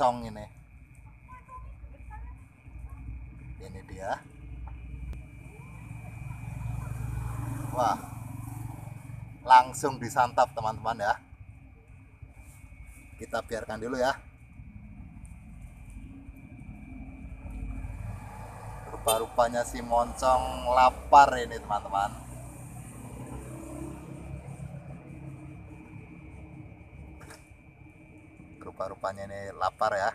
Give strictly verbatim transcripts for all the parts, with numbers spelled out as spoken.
moncong ini. Ini dia. Wah, langsung disantap teman-teman ya. Kita biarkan dulu ya. Rupa-rupanya si moncong lapar ini teman-teman. Rupa-rupanya ini lapar ya.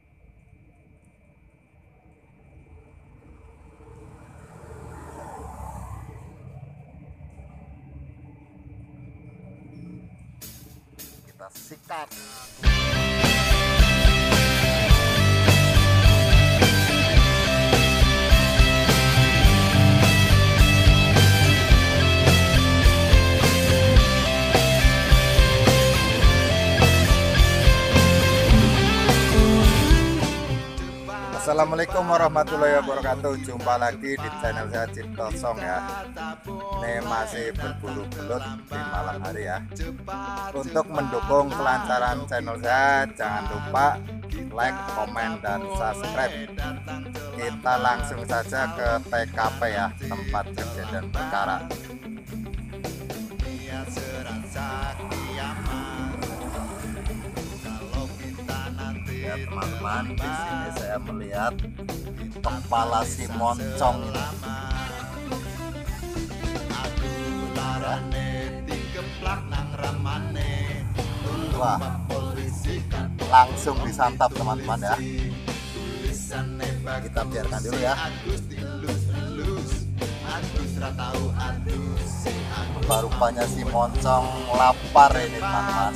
Kita sikat. Assalamualaikum warahmatullahi wabarakatuh. Jumpa lagi di channel saya Cipto Song ya. Ini masih berburu belut di malam hari ya. Untuk mendukung kelancaran channel saya, jangan lupa like, komen, dan subscribe. Kita langsung saja ke T K P ya, tempat kejadian perkara. Ya teman-teman, di sini saya melihat kepala si moncong ini. Wah, langsung disantap teman-teman ya. Kita biarkan dulu ya. Rupa-rupanya si moncong lapar ini teman-teman.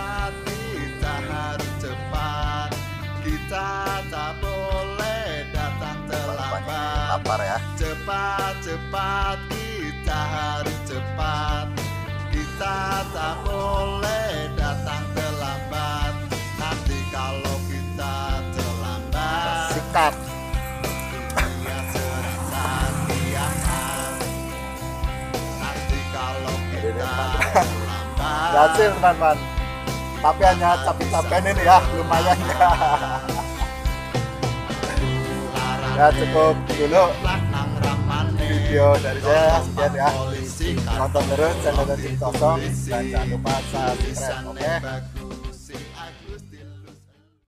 Kita tak boleh datang terlambat. Lapar ya. Cepat cepat kita harus cepat. Kita tak boleh datang terlambat. Nanti kalau kita terlambat, Sikat. dunia serasa kiamat. Nanti kalau kita terlambat, Berhasil teman-teman. Tapi hanya capek-capekan ini ya, lumayan ya. Ya cukup dulu video dari saya, sekian ya. Nonton terus channel Cipto Song dan jangan lupa subscribe, oke?